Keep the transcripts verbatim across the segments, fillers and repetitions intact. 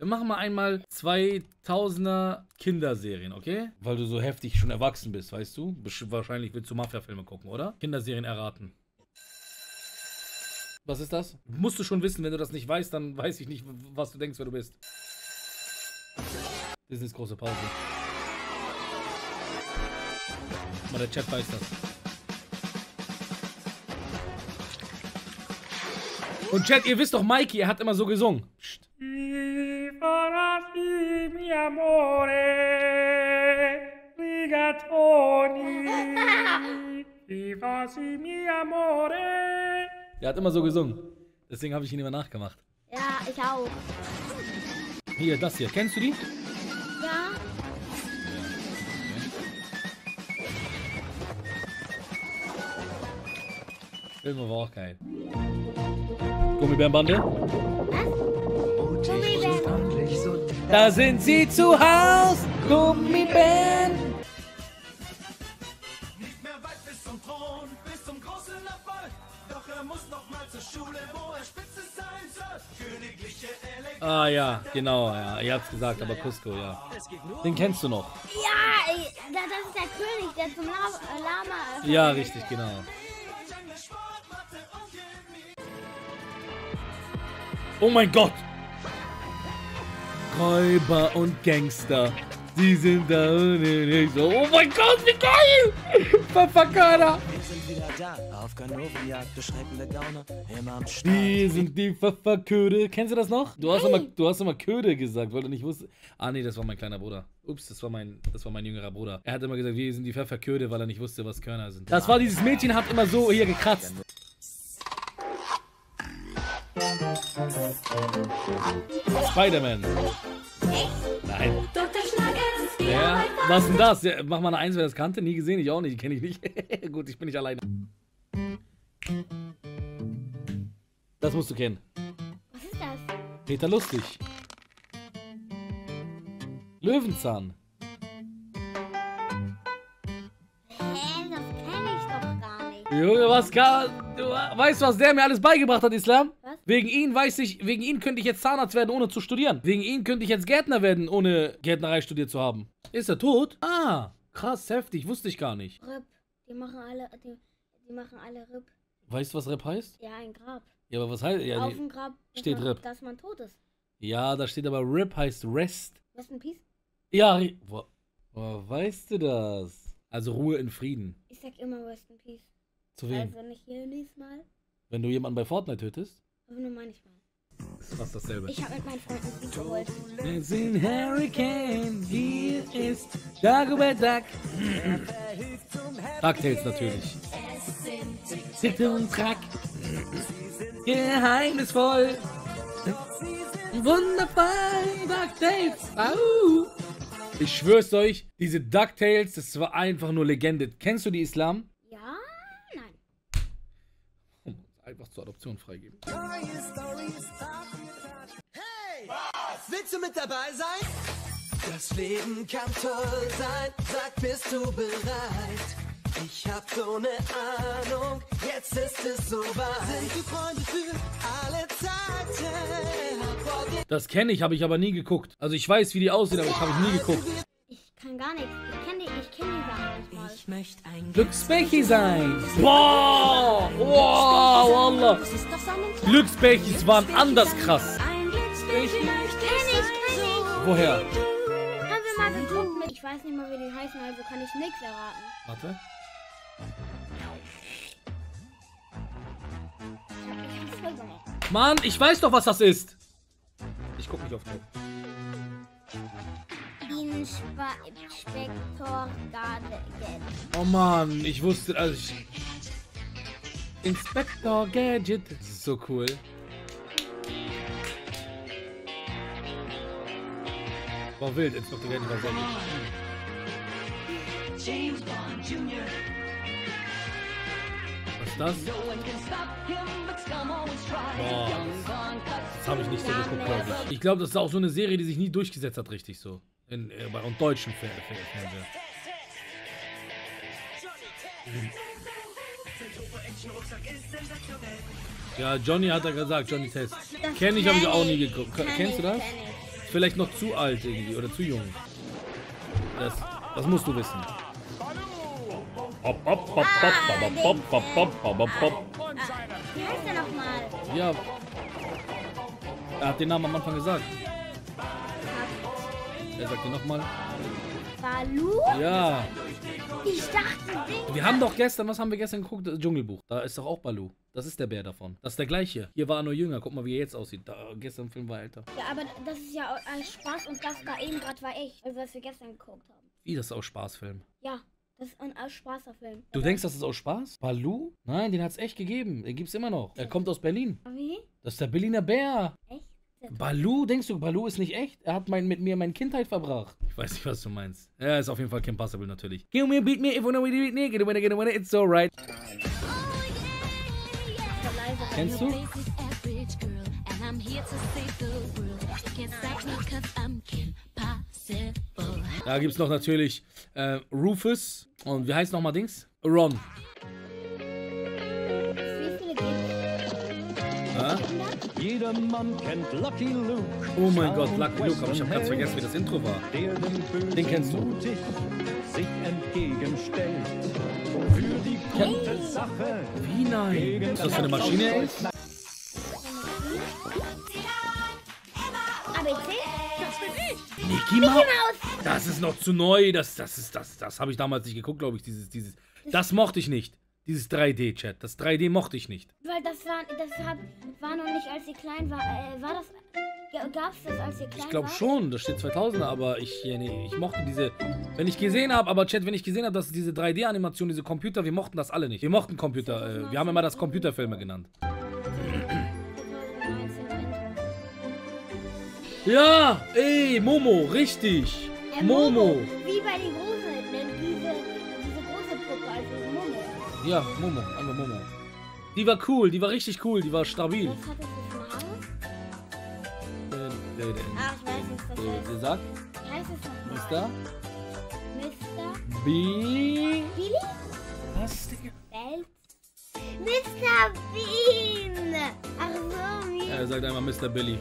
Wir machen mal einmal zweitausender Kinderserien, okay? Weil du so heftig schon erwachsen bist, weißt du? Besch wahrscheinlich willst du Mafia-Filme gucken, oder? Kinderserien erraten. Was ist das? Musst du schon wissen, wenn du das nicht weißt, dann weiß ich nicht, was du denkst, wer du bist. Disneys große Pause. Mal der Chat weiß das. Und Chat, ihr wisst doch, Mikey, er hat immer so gesungen. Psst. Er hat immer so gesungen. Deswegen habe ich ihn immer nachgemacht. Ja, ich auch. Hier, das hier. Kennst du die? Ja. Film war auch geil. Gummibärenbande? Was? Gummibären. Da sind sie zu Haus, Gummibären. Nicht mehr weit bis zum Thron, bis zum großen Erfolg. Doch er muss noch mal zur Schule, wo er Spitze sein soll. Königliche Eleganz. Ah ja, genau, ja. Ihr habt's gesagt, aber Cusco, ja. Den kennst du noch. Ja, ey, das ist der König, der zum Lama... Lama Ja, richtig, genau. Oh mein Gott! Räuber und Gangster, sie sind da nicht so. Oh mein Gott, wie geil! Pfefferkörner! Wir sind wieder da, auf Ganovenjagd, beschreckende Gauner, immer am Start. Wir sind die Pfefferköde. Kennst du das noch? Du hast, immer, du hast immer Köde gesagt, weil du nicht wusstest. Ah nee, das war mein kleiner Bruder. Ups, das war mein, das war mein jüngerer Bruder. Er hat immer gesagt, wir sind die Pfefferköde, weil er nicht wusste, was Körner sind. Das war dieses Mädchen, hat immer so hier gekratzt. Spider-Man. Nein. Ja, was denn das? Ja, mach mal eine Eins, wer das kannte. Nie gesehen, ich auch nicht, kenne ich nicht. Gut, ich bin nicht alleine. Das musst du kennen. Was ist das? Peter Lustig. Löwenzahn. Hä, das kenne ich doch gar nicht. Junge, was kann... Du weißt, was der mir alles beigebracht hat, Islam? Was? Wegen ihn weiß ich, wegen ihn könnte ich jetzt Zahnarzt werden, ohne zu studieren. Wegen ihn könnte ich jetzt Gärtner werden, ohne Gärtnerei studiert zu haben. Ist er tot? Ah, krass, heftig, wusste ich gar nicht. Rip. Die machen alle, die, die machen alle Rip. Weißt du, was Rip heißt? Ja, ein Grab. Ja, aber was heißt... Ja, Auf die, dem Grab steht man, Rip. dass man tot ist. ja, da steht aber Rip heißt Rest. Rest in Peace? Ja, wo, wo weißt du das? Also Ruhe in Frieden. Ich sag immer Rest in Peace. Zu wem? Also nicht jedes Mal, Wenn du jemanden bei Fortnite tötest? aber nur manchmal. Das ist fast dasselbe. Ich hab mit meinen Freunden ein Lied geholt. It's in Hurricane, hier ist Dagobert Duck. DuckTales natürlich. Tick und Track. Geheimnisvoll. Wundervoll, DuckTales. Au. Ich schwör's euch, diese DuckTales, das war einfach nur Legende. Kennst du die, Islam? Ja? Nein. Einfach zur Adoption freigeben. Hey! Was? Willst du mit dabei sein? Das Leben kann toll sein. Sag, bist du bereit? Ich hab so ne Ahnung, jetzt ist es soweit. Sind wir Freunde für alle Zeiten? Das kenne ich, habe ich aber nie geguckt. Also ich weiß, wie die aussehen, aber ich habe nie geguckt. Ich kann gar nichts. Ich kenne die, ich kenn die Sachen nicht mal. Ich möchte ein Glücksbärchen sein. Boah, wow, Wallah. Das ist doch Sonnenklar. Glücksbärchis waren anders krass. Ein Glücksbärchen möchte kenn ich, kenn ich. Woher? Haben wir mal geguckt mit, ich weiß nicht mal, wie die heißen, also kann ich nichts erraten. Warte. Ich hab's voll gemacht. Mann, ich weiß doch, was das ist. Ich guck nicht auf den. Bienenspektor Gadget. Oh Mann, ich wusste, also ich... Inspector Gadget. Das ist so cool. War wild, Inspector Gadget war sehr gut. Was ist das? Boah, das habe ich nicht so geguckt, glaube ich. Ich glaube, das ist auch so eine Serie, die sich nie durchgesetzt hat, richtig so. In, äh, bei uns deutschen Fer- Fer- Fernseher. Ja, Johnny hat er gesagt, Johnny Test. Kenn ich, habe ich auch nie geguckt. Kenn Kennst du das? kenn ich. vielleicht noch zu alt irgendwie oder zu jung. Das, das musst du wissen. Hop, hop, hop, hop, hop, hop, hop, hop, hop, hop, hop. Wie heißt der nochmal? Ja. Er hat den Namen am Anfang gesagt. Er sagt den nochmal. Baloo? Ja. Ich dachte, Ding. Wir haben doch gestern, was haben wir gestern geguckt? Das Dschungelbuch. Da ist doch auch Baloo. Das ist der Bär davon. Das ist der gleiche. Hier war er nur jünger. Guck mal, wie er jetzt aussieht. Da, gestern im Film war er älter. Ja, aber das ist ja ein Spaß und das da eben gerade war echt. Also, was wir gestern geguckt haben. Wie, das ist auch Spaßfilm. Ja, das ist ein Spaßerfilm. Du denkst, das ist aus Spaß? Baloo? Nein, den hat es echt gegeben. Den gibt's immer noch. Er kommt aus Berlin. Wie? Das ist der Berliner Bär. Echt? Baloo, denkst du, Baloo ist nicht echt? Er hat mein, mit mir meine Kindheit verbracht. Ich weiß nicht, was du meinst. Er ist auf jeden Fall Kim Possible natürlich. Give me, beat me, if you wanna beat me, get away, get away, it's alright. Kennst du? Da gibt's noch natürlich äh, Rufus und wie heißt nochmal Dings? Ron. Wie viele gibt's? Ja? Jeder Mann kennt Lucky Luke. Oh mein Gott, Lucky Luke, aber ich hab ganz vergessen, wie das Intro war. Der dem Bösen Den kennst du. mutig sich entgegenstellt. Für die gute Sache. Wie nein? Ist das für eine Maschine, ey? A B C? Das bin ich. Mickey Mouse? Das ist noch zu neu. Das, das ist, das, das habe ich damals nicht geguckt, glaube ich. Dieses, dieses, das mochte ich nicht. Dieses drei D-Chat. Das drei D mochte ich nicht. Weil das war, das hat, war noch nicht, als ihr klein war. Äh, war das, ja, gab's das, als ihr klein Ich glaube war? schon, das steht zweitausender, aber ich, ja, nee, ich mochte diese, wenn ich gesehen habe, aber Chat, wenn ich gesehen habe, dass diese drei D-Animation, diese Computer, wir mochten das alle nicht. Wir mochten Computer, äh, wir haben immer das Computerfilme genannt. Ja, ey, Momo, richtig. Äh, Momo. Wie bei den Großen, ne, diese, diese große Puppe, also Momo. Ja, Momo, einfach Momo. Die war cool, die war richtig cool, die war stabil. Was hat das für Haare? Äh, äh, äh, Ah, ich weiß nicht, was das äh, heißt. äh, sag, Wie heißt es nochmal? Mister Mister B. Billy? Was, Digga? Welt? Mister Bean! Ach so, wie? Er sagt einmal Mister Billy.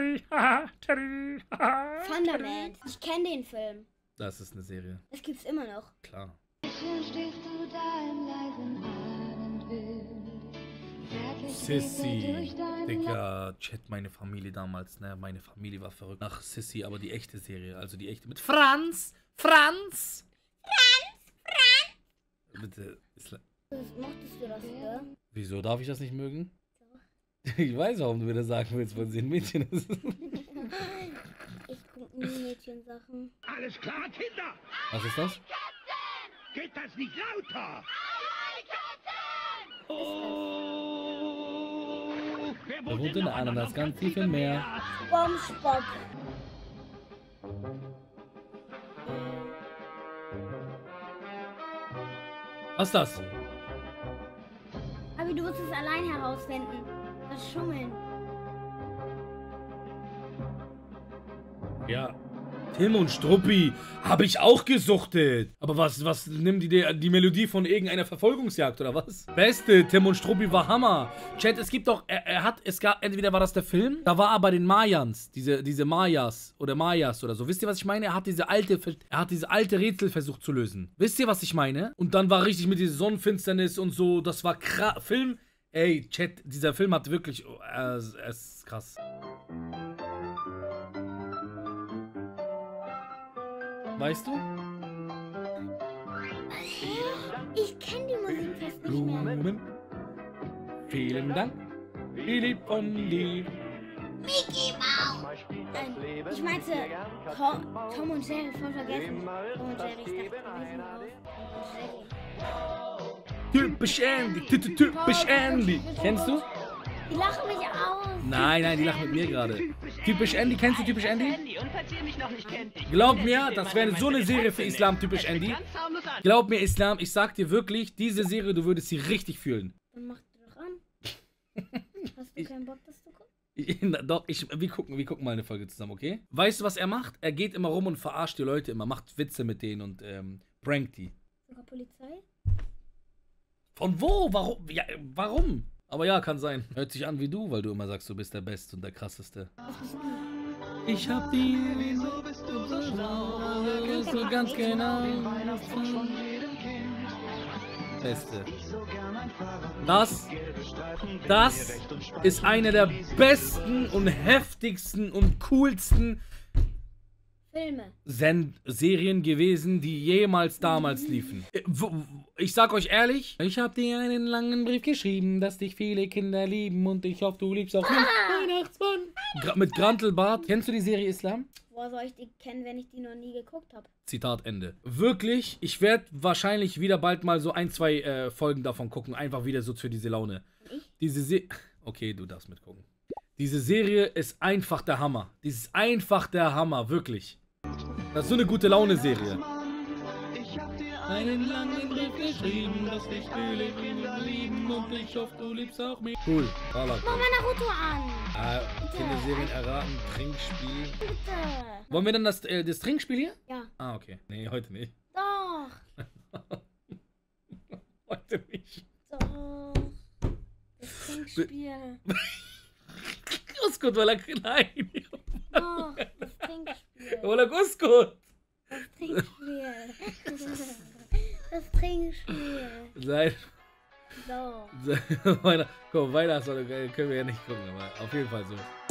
Thunderman. Ich kenne den Film. Das ist eine Serie, Das gibt's immer noch. klar. Stehst du da im leisen Abendwind. Zärtlich Sissy, durch dein Digga, Chat, meine Familie damals, ne? Meine Familie war verrückt nach Sissy, aber die echte Serie, also die echte mit Franz, Franz, Franz, Franz. Bitte, ist, Das, mochtest du das, oder? wieso darf ich das nicht mögen? Ich weiß, warum du mir das sagen willst, weil sie ein Mädchen ist. Ich guck nie Mädchensachen. Alles klar, Kinder? Was ist das? Geht das nicht lauter? Oh, wer Da wohnt in der Ananas ganz tief im Meer. SpongeBob. Was ist das? Aber du musst es allein herausfinden. Das Schummeln. Ja. Tim und Struppi habe ich auch gesuchtet. Aber was, was nimmt die, die Melodie von irgendeiner Verfolgungsjagd oder was? Beste, Tim und Struppi war Hammer. Chat, es gibt doch, er, er hat, es gab, entweder war das der Film, da war er bei den Mayans, diese, diese Mayas oder Mayas oder so. Wisst ihr, was ich meine? Er hat diese alte, er hat diese alte Rätsel versucht zu lösen. Wisst ihr, was ich meine? Und dann war richtig mit dieser Sonnenfinsternis und so, das war krass. Film, ey, Chat, dieser Film hat wirklich, oh, er, er ist krass. Weißt du? Ich kenne die Musik fast nicht mehr. Blumen. Vielen Dank. Wie lieb von dir. Mickey Mouse! Nein, ich meinte Tom, Tom und Jerry, voll vergessen. Tom und Jerry, ich dachte, wir sind raus. Tom und Jerry. Typisch Andy. ty- ty- Typisch Andy. Kennst du? Die lachen mich aus. Nein, nein, die lachen mit mir gerade. Typisch Andy. Kennst du Typisch Andy? Und falls ihr mich noch nicht kennt, ich Glaub mir, das wäre so eine Serie für Islam, Typisch Andy. ganz harmlos an. Glaub mir, Islam, ich sag dir wirklich, diese Serie, du würdest sie richtig fühlen. Dann mach die doch an. Hast du keinen Bock, das zu gucken? Ich, na, doch, ich, wir, gucken, wir gucken mal eine Folge zusammen, okay? Weißt du, was er macht? Er geht immer rum und verarscht die Leute immer, macht Witze mit denen und ähm, prankt die. Sogar Polizei? Von wo? Warum? Ja, warum? Aber ja, kann sein. Hört sich an wie du, weil du immer sagst, du bist der Beste und der Krasseste. Was bist du? Ich hab die so ganz genau. Beste. Das, das ist eine der besten und heftigsten und coolsten Filme. Send Serien gewesen, die jemals damals liefen. Ich sag euch ehrlich, ich hab dir einen langen Brief geschrieben, dass dich viele Kinder lieben und ich hoffe, du liebst auch mich. Weihnachtsmann. Gra mit Grantelbart. Kennst du die Serie Islam? Woher soll ich die kennen, wenn ich die noch nie geguckt habe? Zitat Ende. Wirklich, ich werde wahrscheinlich wieder bald mal so ein, zwei äh, Folgen davon gucken. Einfach wieder so für diese Laune. Ich? Diese Se Okay, du darfst mitgucken. Diese Serie ist einfach der Hammer. Die ist einfach der Hammer, wirklich. Das ist so eine gute Laune-Serie. Einen langen Brief geschrieben, dass dich viele Kinder lieben und ich hoffe, du liebst auch mich. Cool. Voilà. Mach mal Naruto an. Ah, Kinderserien erraten, Trinkspiel. Bitte. Wollen wir dann das, äh, das Trinkspiel hier? Ja. Ah, okay. Nee, heute nicht. Doch. Heute nicht. Doch. Das Trinkspiel. Ist gut, weil er klein. Doch, das Trinkspiel. Oder ist gut. Das Trinkspiel. Das Trinkspiel. Seit. So. Seit Weihnachten, komm, Weihnachtsfolge können wir ja nicht gucken, aber auf jeden Fall so.